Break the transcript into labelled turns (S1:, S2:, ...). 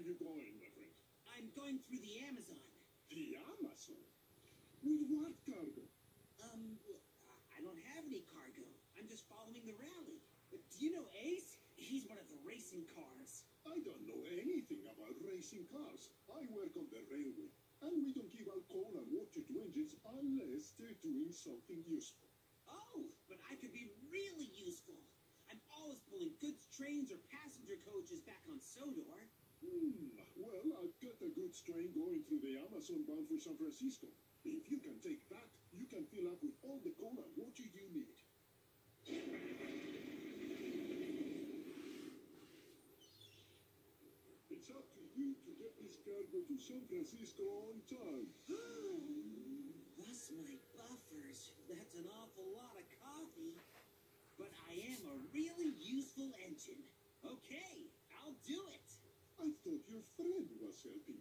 S1: you going, my friend?
S2: I'm going through the Amazon.
S1: The Amazon? With what cargo?
S2: I don't have any cargo. I'm just following the rally. But do you know Ace? He's one of the racing cars.
S1: I don't know anything about racing cars. I work on the railway, and we don't give out coal and water to engines unless they're doing something useful.
S2: Oh, but I could be really useful. I'm always pulling goods trains or passenger coaches back on Sodor.
S1: Well, I've got a goods train going through the Amazon bound for San Francisco. If you can take that, you can fill up with all the coal and water you need. It's up to you to get this cargo to San Francisco on time.
S2: Bless my buffers. That's an awful lot of coffee. But I am a really useful engine. Okay, I'll do it.
S1: I thought your friend was helping